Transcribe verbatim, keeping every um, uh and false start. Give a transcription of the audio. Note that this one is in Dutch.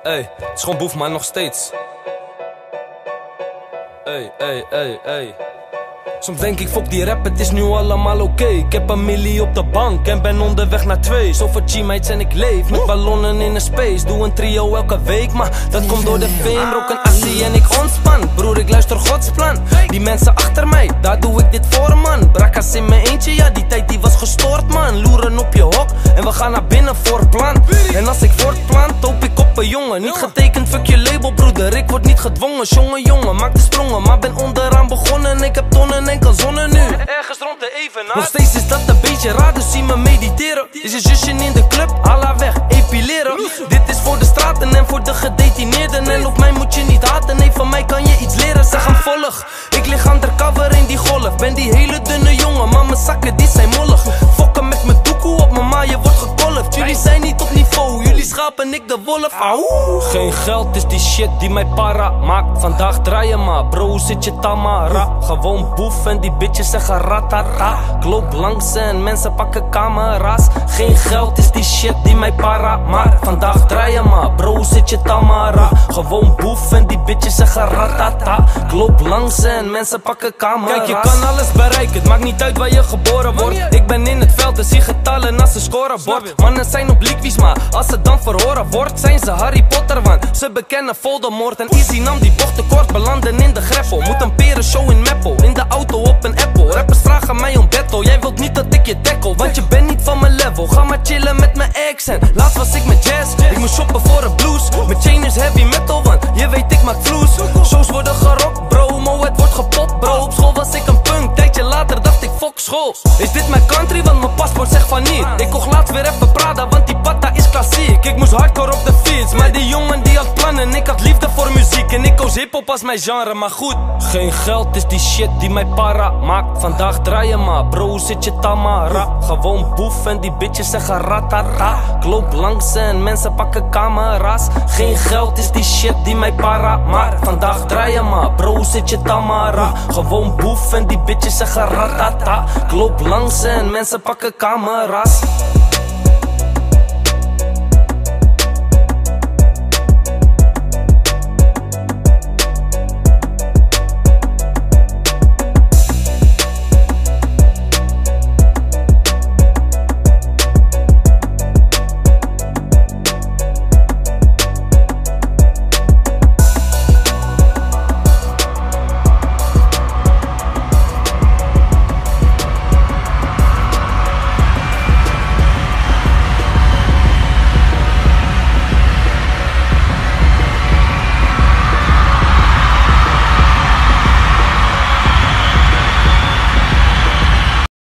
Ey, het is gewoon boef, maar nog steeds. Ey, ey, ey, ey. Soms denk ik, fuck die rap, het is nu allemaal oké. Okay. Ik heb een millie op de bank en ben onderweg naar twee. Zoveel G-mates en ik leef met ballonnen in de space. Doe een trio elke week, maar dat komt door de fame. Rook een assie en ik ontspan, broer ik luister Gods plan. Die mensen achter mij, daar doe ik dit voor man. Brakas in mijn eentje, ja die tijd die was gestoord man. Loeren op je hok en we gaan naar binnen voor plan. En als ik voortplant, hoop ik op een jongen. Niet getekend, fuck je label broeder, ik word niet gedwongen. Jongen jongen, maak de sprongen, maar ben onderaan begonnen. Ik heb tonnen en kan zonnen nu. Ergens rond de evenaar. Nog steeds is dat een beetje raar, dus zie me mediteren. Is een zusje in de club, alla weg, epileren. Dit is voor de straten en voor de gedetineerden. En op mij moet je niet haten, nee van mij kan je iets leren. Zeg hem volg, ik lig undercover in die golf. Ben die hele dunne jongen, maar mijn zakken die zijn mollig. Fokken met mijn doekoe op mijn maai, je wordt gekolfd. Jullie zijn niet op niveau, jullie schapen, ik de wolf. Auw. Geen geld is die shit die mij para maakt. Vandaag draai je maar, bro, hoe zit je tamara? Gewoon boef en die bitches zeggen ratata. Ik loop langs en mensen pakken camera's. Geen geld is die shit die mij para maakt. Vandaag draai je maar, bro, hoe zit je tamara? Gewoon boef en die bitches zeggen ratata. Ik loop langs en mensen pakken camera's. Kijk, je kan alles bereiken, het maakt niet uit waar je geboren wordt. Ik ben in het veld en zie getallen als een scorebord. Mannen zijn op liquies, maar als ze dan verhoren wordt, zijn ze Harry Potter, want ze bekennen Voldemort. En Easy nam die bocht tekort, belanden in de greppel. Moet een perenshow in Meppel, in de auto op een Apple. Rappers vragen mij om battle, jij wilt niet dat ik je tackle, want je bent niet van mijn level. Ga maar chillen met mijn ex en laatst was ik met jazz. Ik moet shoppen voor een blues, mijn chain is heavy metal, want je weet ik maak vloes. Shows worden gerokt, bro, mo het wordt gepopt, bro. Op school was ik een punk, tijdje later dacht ik fuck school. Is dit mijn country, want mijn paspoort zegt van niet. Ik kocht laatst weer even Prada, want die patta is klassiek. Ik moest hardcore op de fiets, maar die jongen die had plannen. Ik had liefde voor muziek en ik koos hiphop als mijn genre, maar goed. Geen geld is die shit die mij para maakt. Vandaag draai je maar, bro, hoe zit je tamara? Gewoon boef en die bitches zeggen ratata. Ik loop langs en mensen pakken camera's. Geen geld is die shit die mij para maakt. Vandaag draai je maar, bro, hoe zit je tamara? Gewoon boef en die bitches zeggen ratata. Ik loop langs en mensen pakken camera's.